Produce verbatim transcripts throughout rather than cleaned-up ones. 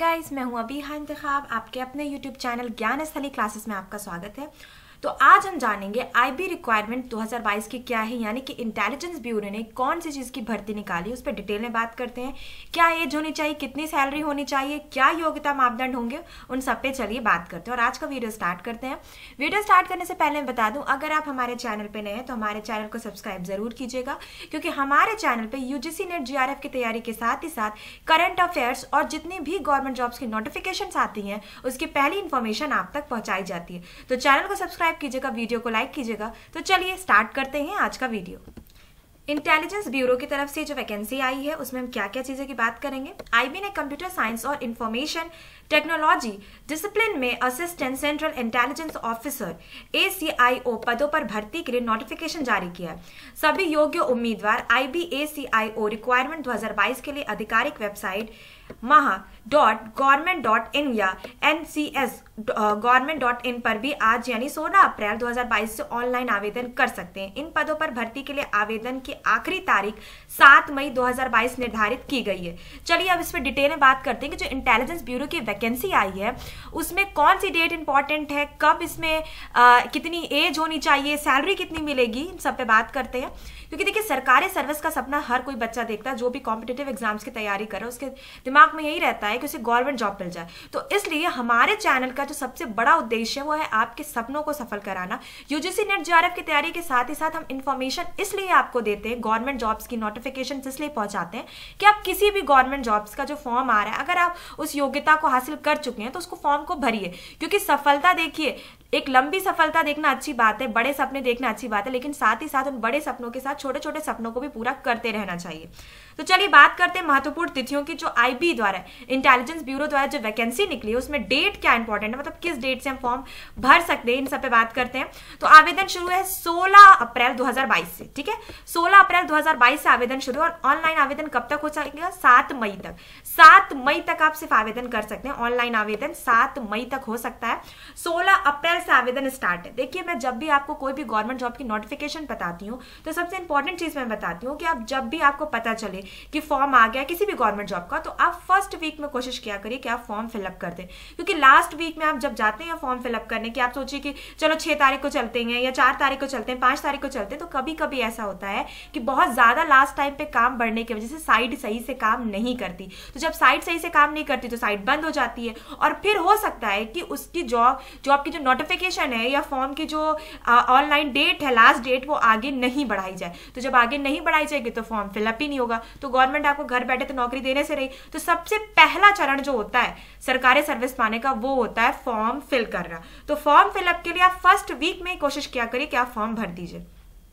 Guys, मैं हूं अभी हाँ इंतखाब। आपके अपने यूट्यूब चैनल ज्ञान स्थली क्लासेस में आपका स्वागत है। तो आज हम जानेंगे आईबी रिक्वायरमेंट दो हज़ार बाईस की क्या है, यानी कि इंटेलिजेंस ब्यूरो ने कौन सी चीज़ की भर्ती निकाली, उस पर डिटेल में बात करते हैं। क्या एज होनी चाहिए, कितनी सैलरी होनी चाहिए, क्या योग्यता मापदंड होंगे, उन सब पे चलिए बात करते हैं और आज का वीडियो स्टार्ट करते हैं। वीडियो स्टार्ट करने से पहले मैं बता दूं, अगर आप हमारे चैनल पर नए हैं तो हमारे चैनल को सब्सक्राइब जरूर कीजिएगा, क्योंकि हमारे चैनल पर यूजीसी नेट जीआरएफ की तैयारी के साथ ही साथ करंट अफेयर्स और जितनी भी गवर्नमेंट जॉब्स की नोटिफिकेशन आती हैं उसकी पहली इंफॉर्मेशन आप तक पहुंचाई जाती है। तो चैनल को सब्सक्राइब कीजिएगा, वीडियो को लाइक कीजिएगा। तो चलिए स्टार्ट करते हैं आज का वीडियो। इंटेलिजेंस ब्यूरो की तरफ से जो वैकेंसी आई है उसमें हम क्या क्या चीज़ों की बात करेंगे। आईबी ने कंप्यूटर साइंस और इंफॉर्मेशन टेक्नोलॉजी डिसिप्लिन में assistant central intelligence officer A C I O पदों पर भर्ती के लिए नोटिफिकेशन जारी किया है। सभी योग्य उम्मीदवार IB A C I O requirement दो हज़ार बाईस के लिए आधिकारिक वेबसाइट महा डॉट गवर्नमेंट डॉट इन या N C S government dot in पर भी आज यानी सोलह अप्रैल दो हज़ार बाईस से ऑनलाइन आवेदन कर सकते हैं। इन पदों पर भर्ती के लिए आवेदन की आखिरी तारीख सात मई दो हज़ार बाईस निर्धारित की गई है। चलिए अब इस पर डिटेल में बात करते हैं कि जो इंटेलिजेंस ब्यूरो की वैकेंसी आई है उसमें कौन सी डेट इंपॉर्टेंट है, कब इसमें आ, कितनी एज होनी चाहिए, सैलरी कितनी मिलेगी, इन सब पे बात करते हैं। क्योंकि देखिए, सरकारी सर्विस का सपना हर कोई बच्चा देखता है, जो भी कॉम्पिटिटिव एग्जाम्स की तैयारी करे उसके दिमाग में यही रहता है कि उसे गवर्नमेंट जॉब मिल जाए। तो इसलिए हमारे चैनल का जो सबसे बड़ा उद्देश्य है वो है आपके सपनों को सफल कराना। यूजीसी नेट जीआरएफ की तैयारी के साथ ही साथ हम इंफॉर्मेशन इसलिए आपको देते हैं, गवर्नमेंट जॉब्स की नोटिफिकेशन इसलिए पहुंचाते हैं कि आप किसी भी गवर्नमेंट जॉब्स का जो फॉर्म आ रहा है, अगर आप उस योग्यता को हासिल कर चुके हैं तो उसको फॉर्म को भरिए। क्योंकि सफलता, देखिए, एक लंबी सफलता देखना अच्छी बात है, बड़े सपने देखना अच्छी बात है, लेकिन साथ ही साथ उन बड़े सपनों के साथ छोटे छोटे सपनों को भी पूरा करते रहना चाहिए। तो चलिए बात करते हैं महत्वपूर्ण तिथियों की। जो आईबी द्वारा, इंटेलिजेंस ब्यूरो द्वारा जो वैकेंसी निकली है उसमें डेट क्या इंपॉर्टेंट है, मतलब किस डेट से हम फॉर्म भर सकते हैं, इन सब पे बात करते हैं। तो आवेदन शुरू है सोलह अप्रैल दो हज़ार बाईस से, ठीक है। सोलह अप्रैल दो हज़ार बाईस से आवेदन शुरू और ऑनलाइन आवेदन कब तक हो सकेगा? सात मई तक। सात मई तक आप सिर्फ आवेदन कर सकते हैं, ऑनलाइन आवेदन सात मई तक हो सकता है। सोलह अप्रैल से आवेदन स्टार्ट है। देखिए, मैं जब भी आपको कोई भी गवर्नमेंट जॉब की नोटिफिकेशन बताती हूँ तो सबसे इंपॉर्टेंट चीज मैं बताती हूँ कि आप जब भी आपको पता चले कि फॉर्म आ गया किसी भी गवर्नमेंट जॉब का, तो आप फर्स्ट वीक में कोशिश किया करिए कि आप फॉर्म फिलअप कर दें। क्योंकि लास्ट वीक में आप जब जाते हैं फॉर्म फिलअप करने की, आप सोचिए कि चलो छह तारीख को चलते हैं या चार तारीख को चलते हैं, पांच तारीख को चलते हैं, तो कभी कभी ऐसा होता है कि बहुत ज्यादा लास्ट टाइम पे काम बढ़ने की वजह से साइट सही से काम नहीं करती। तो जब साइट सही से काम नहीं करती तो साइट बंद हो जाती है और फिर हो सकता है कि उसकी जॉब जॉब की जो नोटिफिकेशन है या फॉर्म की जो ऑनलाइन डेट है, लास्ट डेट, वो आगे नहीं बढ़ाई जाए। तो जब आगे नहीं बढ़ाई जाएगी तो फॉर्म फिलअप ही नहीं होगा, तो गवर्नमेंट आपको घर बैठे तो नौकरी देने से रही। तो सबसे पहला चरण जो होता है सरकारी सर्विस पाने का वो होता है फॉर्म फिल करना। तो फॉर्म फिलअप के लिए आप फर्स्ट वीक में कोशिश किया करिए कि आप फॉर्म भर दीजिए।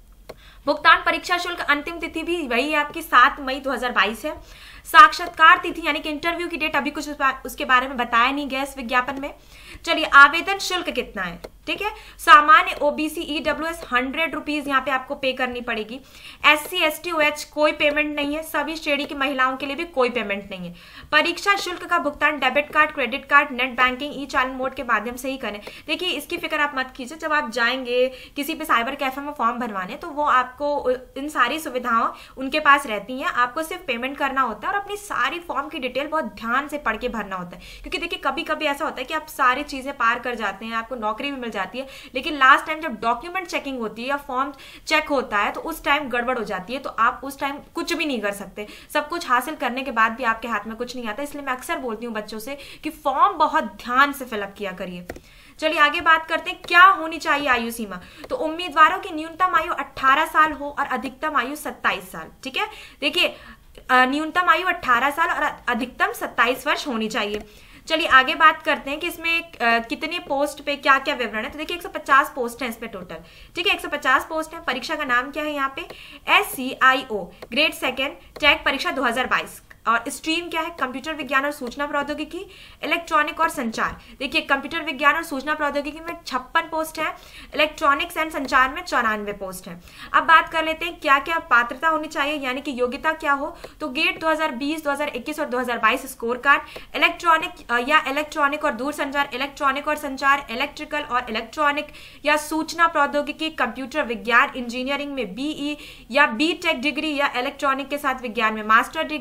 भुगतान परीक्षा शुल्क अंतिम तिथि भी वही है आपकी सात मई दो हज़ार बाईस है। साक्षात्कार तिथि यानी कि इंटरव्यू की डेट अभी कुछ उसके बारे में बताया नहीं गया इस विज्ञापन में। चलिए, आवेदन शुल्क कितना है, ठीक है। सामान्य ओबीसी ईडब्ल्यूएस हंड्रेड रुपीज यहाँ पे आपको पे करनी पड़ेगी। एस सी एस टी ओएच कोई पेमेंट नहीं है। सभी श्रेणी की महिलाओं के लिए भी कोई पेमेंट नहीं है। परीक्षा शुल्क का भुगतान debit card, credit card, net banking, e चालान मोड के माध्यम से ही करें। देखिए, इसकी फिक्र आप मत कीजिए। जब आप जाएंगे किसी पे साइबर कैफे में फॉर्म भरवाने तो वो आपको इन सारी सुविधाओं उनके पास रहती हैं। आपको सिर्फ पेमेंट करना होता है और अपनी सारी फॉर्म की डिटेल बहुत ध्यान से पढ़ के भरना होता है। क्योंकि देखिए, कभी कभी ऐसा होता है कि आप सारी चीजें पार कर जाते हैं, आपको नौकरी भी मिल जाती है, लेकिन लास्ट टाइम जब डॉक्यूमेंट चेकिंग होती है या फॉर्म चेक होता है तो उस टाइम गड़बड़ हो जाती है। तो आप उस टाइम कुछ भी नहीं कर सकते। सब कुछ हासिल करने के बाद भी आपके हाथ में कुछ नहीं आता। इसलिए मैं अक्सर बोलती हूँ बच्चों से कि फॉर्म बहुत ध्यान से फिलअप किया करिए। चलिए आगे बात करते हैं क्या होनी चाहिए आयु सीमा। तो उम्मीदवारों की न्यूनतम आयु अट्ठारह साल हो और अधिकतम आयु सत्ताईस साल, ठीक है। देखिए, न्यूनतम आयु अट्ठारह साल और अधिकतम सत्ताईस वर्ष होनी चाहिए। चलिए आगे बात करते हैं कि इसमें आ, कितने पोस्ट पे क्या क्या विवरण है। तो देखिए, एक सौ पचास पोस्ट है इस पे टोटल, ठीक है। एक सौ पचास पोस्ट है। परीक्षा का नाम क्या है यहाँ पे? S C I O grade second टैग परीक्षा दो हज़ार बाईस। और स्ट्रीम क्या है? कंप्यूटर विज्ञान और सूचना प्रौद्योगिकी, इलेक्ट्रॉनिक और संचार। देखिए, कंप्यूटर विज्ञान और सूचना प्रौद्योगिकी में छप्पन पोस्ट है, इलेक्ट्रॉनिक्स एंड संचार में चौरानवे पोस्ट है। अब बात कर लेते हैं क्या क्या पात्रता होनी चाहिए, यानी कि योग्यता क्या हो। तो गेट दो हज़ार बीस, दो हज़ार इक्कीस और दो हज़ार बाईस स्कोर कार्ड, इलेक्ट्रॉनिक या इलेक्ट्रॉनिक और दूरसंचार, इलेक्ट्रॉनिक और संचार, इलेक्ट्रिकल और इलेक्ट्रॉनिक या सूचना प्रौद्योगिकी, कंप्यूटर विज्ञान, इंजीनियरिंग में बीई या बी टेक डिग्री या इलेक्ट्रॉनिक के साथ विज्ञान में मास्टर डिग्री या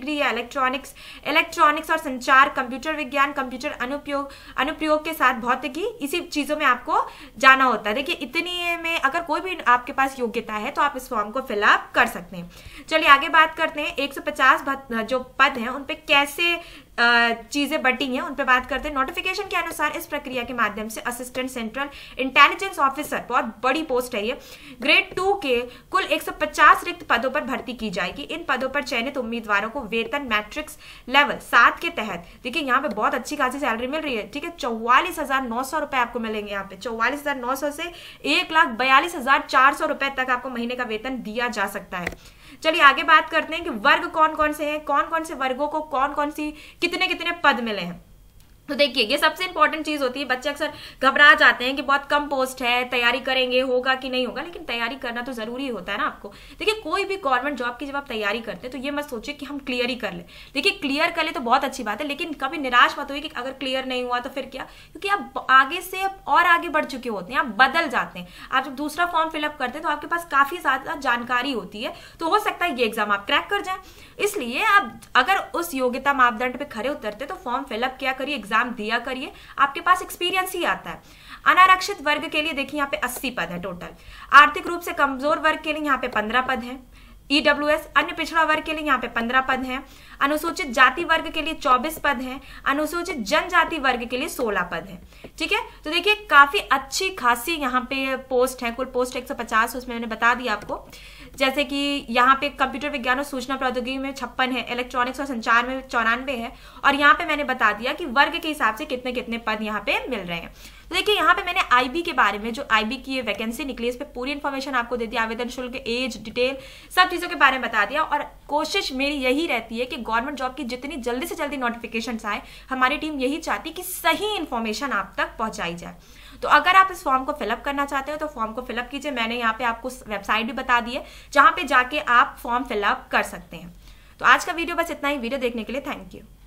इलेक्ट्रॉनिक्स, इलेक्ट्रॉनिक्स और संचार, कंप्यूटर विज्ञान, कंप्यूटर अनुप्रयोग अनुप्रयोग के साथ भौतिकी, इसी चीजों में आपको जाना होता है। देखिए इतनी में अगर कोई भी आपके पास योग्यता है तो आप इस फॉर्म को फिलअप कर सकते हैं। चलिए आगे बात करते हैं। एक सौ पचास जो पद हैं उन पे कैसे चीजें बटी हैं उन पे बात करते हैं। नोटिफिकेशन के अनुसार इस प्रक्रिया के माध्यम से असिस्टेंट सेंट्रल इंटेलिजेंस ऑफिसर, बहुत बड़ी पोस्ट है ये, ग्रेड टू के कुल एक सौ पचास रिक्त पदों पर भर्ती की जाएगी। इन पदों पर चयनित उम्मीदवारों को वेतन मैट्रिक्स लेवल सात के तहत, देखिए यहाँ पे बहुत अच्छी खासी सैलरी मिल रही है, ठीक है, चौवालीस हजार नौ सौ रुपए आपको मिलेंगे। यहाँ पे चौवालीस हजार नौ सौ से एक लाख बयालीस हजार चार सौ रुपए तक आपको महीने का वेतन दिया जा सकता है। चलिए आगे बात करते हैं कि वर्ग कौन कौन से हैं, कौन कौन से वर्गों को कौन कौन सी कितने कितने पद मिले हैं। तो देखिए ये सबसे इंपॉर्टेंट चीज होती है। बच्चे अक्सर घबरा जाते हैं कि बहुत कम पोस्ट है, तैयारी करेंगे होगा कि नहीं होगा, लेकिन तैयारी करना तो जरूरी होता है ना आपको। देखिए कोई भी गवर्नमेंट जॉब की जब आप तैयारी करते हैं तो ये मत सोचिए कि हम क्लियर ही कर ले। देखिए क्लियर कर ले तो बहुत अच्छी बात है, लेकिन कभी निराश मत होइए कि अगर क्लियर नहीं हुआ तो फिर क्या, क्योंकि आप आगे से और आगे बढ़ चुके होते हैं, आप बदल जाते हैं। आप जब दूसरा फॉर्म फिलअप करते हैं तो आपके पास काफी ज्यादा जानकारी होती है, तो हो सकता है ये एग्जाम आप क्रैक कर जाए। इसलिए आप अगर उस योग्यता मापदंड पे खरे उतरते तो फॉर्म फिलअप किया करिए, एग्जाम दिया करिए, आपके पास एक्सपीरियंस ही आता है। अनारक्षित वर्ग के लिए देखिए यहाँ पे अस्सी पद है टोटल। आर्थिक रूप से कमजोर वर्ग के लिए यहाँ पे पंद्रह पद है। ईडब्ल्यूएस अन्य पिछड़ा वर्ग के लिए यहाँ पे पंद्रह पद हैं। अनुसूचित जाति वर्ग के लिए चौबीस पद हैं। अनुसूचित जनजाति वर्ग के लिए सोलह पद हैं। ठीक है, तो देखिए काफी अच्छी खासी यहाँ पे पोस्ट है। कुल पोस्ट एक सौ पचास, उसमें मैंने बता दिया आपको। जैसे कि यहाँ पे कंप्यूटर विज्ञान और सूचना प्रौद्योगिकी में छप्पन है, इलेक्ट्रॉनिक्स और संचार में चौरानवे है, और यहाँ पे मैंने बता दिया कि वर्ग के हिसाब से कितने कितने पद यहाँ पे मिल रहे हैं। तो देखिए यहाँ पे मैंने आईबी के बारे में, जो आईबी की ये वैकेंसी निकली, इस पे पूरी इन्फॉर्मेशन आपको दे दी, आवेदन शुल्क, एज डिटेल, सब चीजों के बारे में बता दिया। और कोशिश मेरी यही रहती है कि गवर्नमेंट जॉब की जितनी जल्दी से जल्दी नोटिफिकेशन आए, हमारी टीम यही चाहती कि सही इन्फॉर्मेशन आप तक पहुंचाई जाए। तो अगर आप इस फॉर्म को फिलअप करना चाहते हो तो फॉर्म को फिलअप कीजिए। मैंने यहाँ पे आपको वेबसाइट भी बता दी है जहां पे जाके आप फॉर्म फिलअप कर सकते हैं। तो आज का वीडियो बस इतना ही। वीडियो देखने के लिए थैंक यू।